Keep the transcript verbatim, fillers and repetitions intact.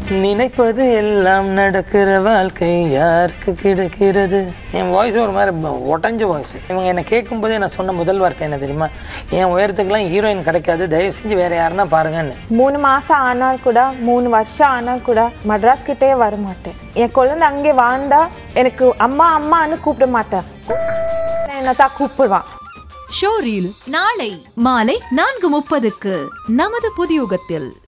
நினைப்பது எல்லாம் நடக்கிற வாழ்க்கை யாருக்கு கிடைக்கிறது. என் வாய்ஸ் ஒரு மாதிரி ஒட்டஞ்ச வாய்ஸ். இவங்க என்னை கேட்கும்போதே நான் சொன்ன முதல் வார்த்தை என்ன தெரியுமா, என் உயரத்துக்குலாம் ஹீரோயின் கிடைக்காது, தயவு செஞ்சு வேற யாருன்னா பாருங்கன்னு. மூணு மாசம் ஆனால் கூட மூணு வருஷம் ஆனால் கூட மட்ராஸ் கிட்டே வர மாட்டேன். என் குழந்தை அங்கே வாழ்ந்தா எனக்கு அம்மா அம்மான்னு கூப்பிட மாட்டேன், என்னத்தான் கூப்பிடுவான். ஷோ ரீல் நாளை மாலை நான்கு முப்பதுக்கு நமது புதியுகத்தில்.